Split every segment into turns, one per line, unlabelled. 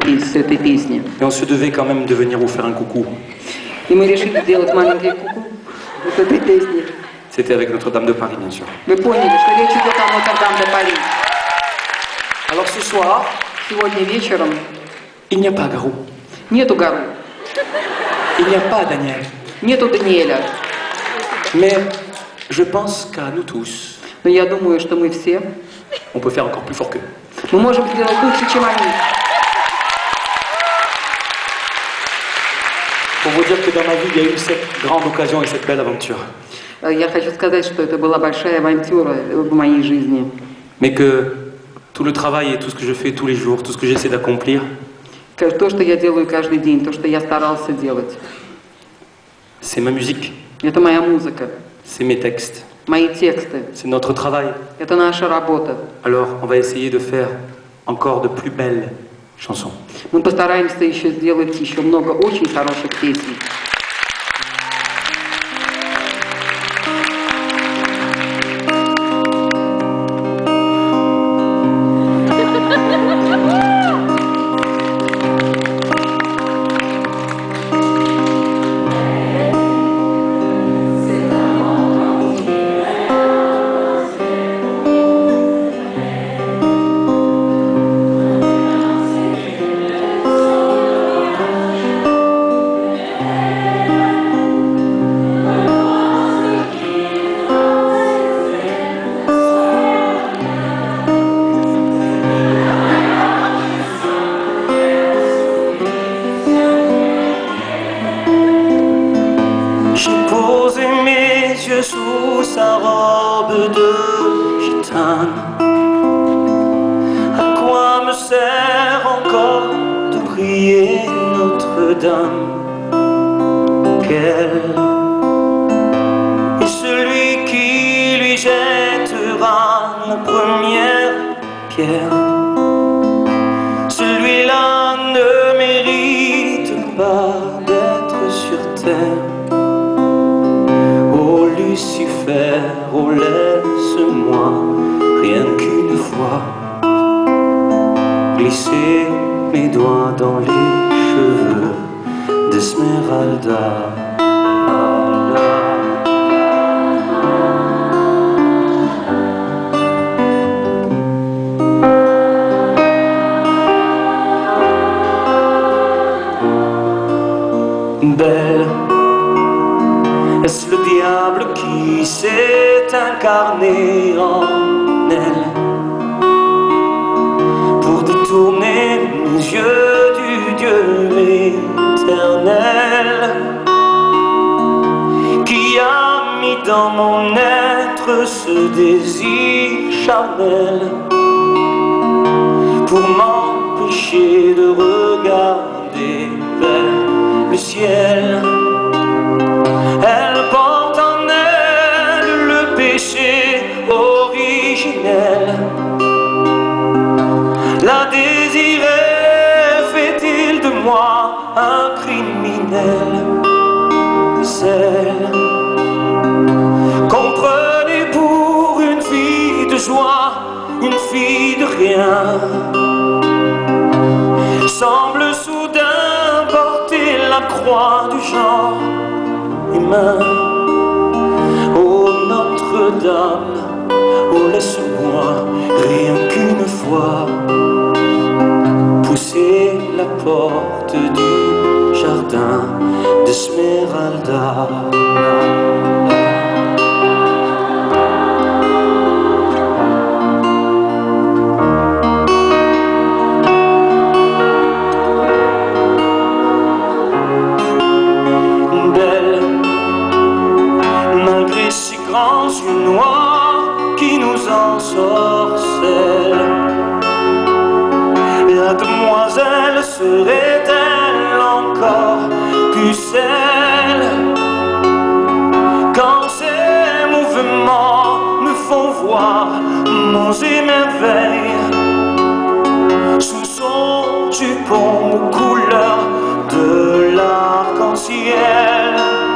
с этой песни.
Et on se devait quand même de venir vous faire un coucou.
И мы решили сделать маленький куку с этой песни.
C'était avec Notre-Dame de Paris, bien sûr.
Вы поняли, что речь идет о Нотр-Дам-де-Пари.
Alors ce soir,
Сегодня вечером
il n'y a pas Garou.
нету Гару,
Il n'y a pas Daniel.
нету Даниэля.
Mais je pense qu'à nous tous,
Но я думаю, что мы все,
on peut faire encore plus fort qu'eux.
мы можем сделать лучше, чем они.
Pour vous dire que dans ma vie, il y a eu cette grande occasion et cette belle aventure.
Я хочу сказать, что это была большая авантюра в моей жизни.
Mais que tout le travail et tout ce que je fais tous les jours, tout ce que j'essaie d'accomplir,
То, что я делаю каждый день, то, что я старался делать,
c'est ma musique,
это моя музыка,
c'est mes textes,
мои тексты,
c'est notre travail.
это наша работа.
Alors, on va essayer de faire encore de plus belles chansons.
Мы постараемся еще сделать еще много очень хороших песен.
Sous sa robe de gitane, à quoi me sert encore de prier Notre-Dame? Quel est celui qui lui jettera la première pierre? Celui-là ne mérite pas d'être sur terre. Lucifer, oh laisse-moi rien qu'une fois glisser mes doigts dans les cheveux d'Esmeralda. Belle, est-ce le diable qui s'est incarné en elle pour détourner mes yeux du Dieu éternel, qui a mis dans mon être ce désir charnel pour m'empêcher de regarder vers le ciel? Elle porte en elle le péché originel. La désirer fait-il de moi un criminel? Celle qu'on prenait pour une fille de joie, une fille de rien, semble soudain porter la croix du genre humain. Oh Notre-Dame, oh laisse-moi rien qu'une fois pousser la porte du jardin d'Esmeralda. Grands yeux noirs qui nous ensorcellent, la demoiselle serait-elle encore pucelle quand ses mouvements me font voir monts et merveilles sous son jupon aux couleurs de l'arc-en-ciel?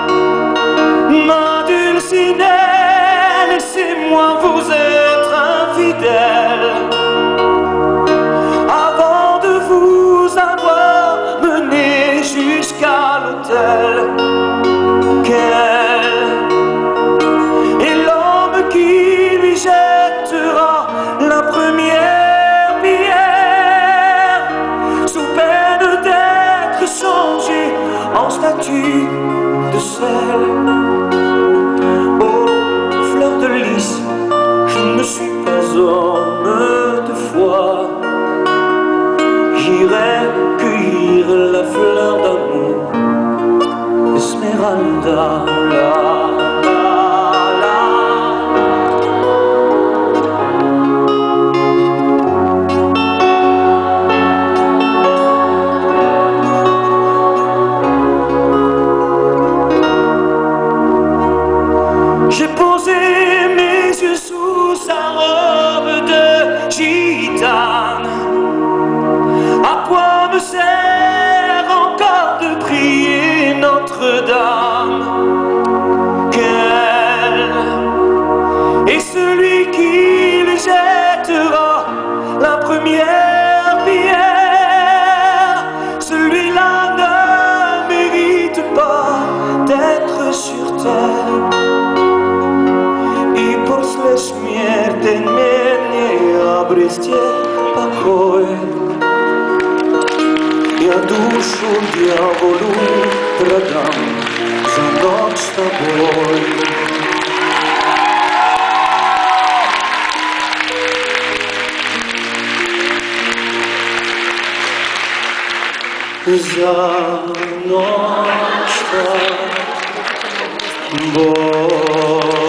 Ma Dulcinée, laissez-moi vous être infidèle avant de vous avoir dessus de sel. Oh, fleur de lys, je ne suis pas homme de foi. J'irai cueillir la fleur d'amour, Esmeralda. J'ai posé mes yeux sous sa robe de gitane. À quoi me sert encore de prier Notre-Dame? Quel est celui qui lui jettera la première pierre? Celui-là ne mérite pas d'être sur terre. Смертен мене обрести покой. Я душу дьяволу продам за ночь с тобой. За ночь с тобой.